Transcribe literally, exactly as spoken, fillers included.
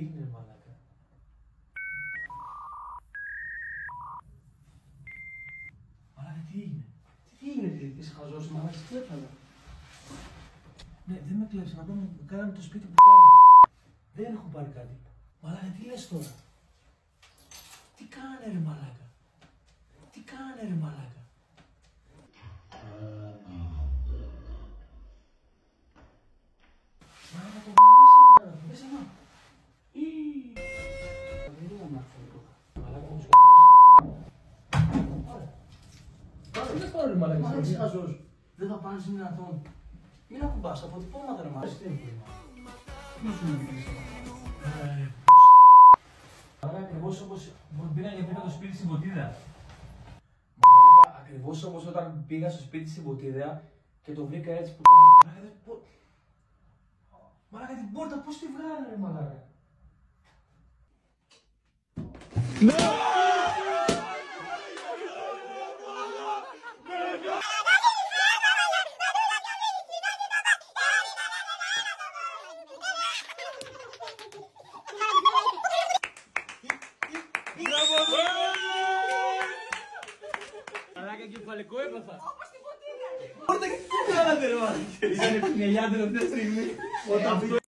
έγινε ρε μαλάκα. Μαλάκα τι έγινε. Τι έγινε, τι είσαι χαζός, μαλάκα, τι έπαθα. Ναι, δεν με κλέψε, να πούμε, κάναμε το σπίτι που τώρα. Δεν έχω πάρει κάτι. Μαλάκα, τι λες τώρα. Τι κάνε ρε μαλάκα. Τι κάνε ρε μαλάκα. Μαλάκα, το γαμίσαι ρε μαλάκα. Πες εμά. Ή. Δεν είναι να μάθω τώρα. Μαλάκα, μου σου γαμίσαι. Πάρε. Πάρε, δεν πάρε ρε μαλάκα. Μαλάκα, είσαι χαζός. Δεν θα πάνε είναι δυνατόν. Μην ακουμπάς, αποτυπώματα ρε μαλάκα. Τι είναι Ποιος σου μιλήσεις. Μαλάκα, ακριβώς όπως πήγα και πήγα το σπίτι στην Ποτίδα. Μαλάκα, ακριβώς όπως όταν πήγα στο σπίτι στην Ποτίδα και το βρήκα έτσι που ήταν. Μαλάκα, πο... Μαλάκα, την πόρτα πώς τη βγάλανε ρε μαλάκα. Μαλάκα, κεφαλικό έπαθα. Όπως την Ποτίδα. Πόρτα και τι κάνατε ρε μαλάκα. Ήτανε πινελιά τελευταία στιγμή.